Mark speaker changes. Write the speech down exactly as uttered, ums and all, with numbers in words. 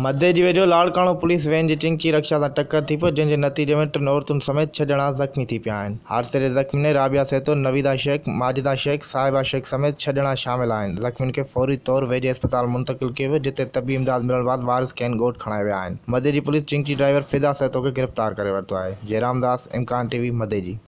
Speaker 1: मदئجي वेझो लाड़काणो police van जी चिंकी रक्षा सां टक्कर थी पई, जंहिंजे नतीजे में टिनि औरतुनि समेत छह ॼणा ज़ख़्मी थी पिया आहिनि। हादसे जे ज़ख़्मी में राबिया सेतो, नवीदा शेख, माजिदा शेख, साहिबा शेख समेत छह ॼणा शामिल आहिनि। ज़ख़्मियुनि खे फौरी तौर वेझे अस्पताल मुंतक़िल कयो वियो, जिते तबी इमदाद मिलण बैदि वारिस खेनि ॻोठ खणाए विया आहिनि। मदئجي पुलिस चिंकी ड्राइवर फिदा सेतो खे गिरफ़्तार करे वरितो आहे। जयराम दास, इम्कान टीवी, मदئجي।